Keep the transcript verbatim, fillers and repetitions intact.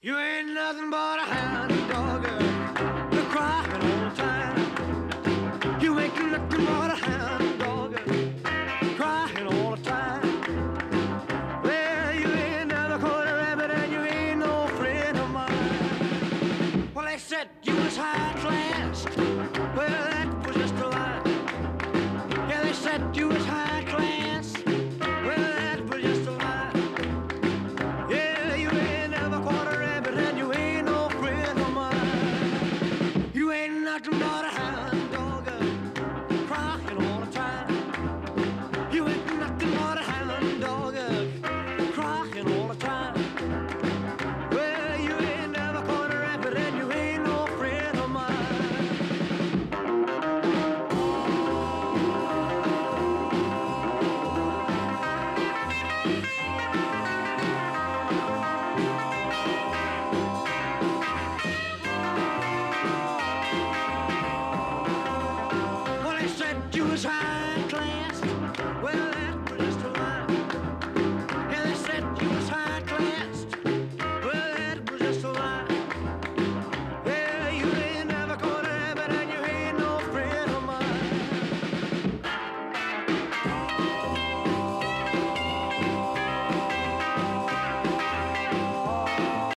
You ain't nothing but a hound dog, you're crying all the time. You ain't nothing but a hound dog, crying all the time. Well, you ain't never caught a rabbit and you ain't no friend of mine. Well, they said you was high class. Well, that was just a lie. Yeah, they said you was high class. Well, that was just a lie. Yeah, you ain't never caught a rabbit and you ain't no friend of mine. You ain't nothing but a hound dog, crying all the time. You ain't nothing but a hound dog, crying all the time. Well, you ain't never caught a rabbit and you ain't no friend of mine. Well, they said you was high class. Well, that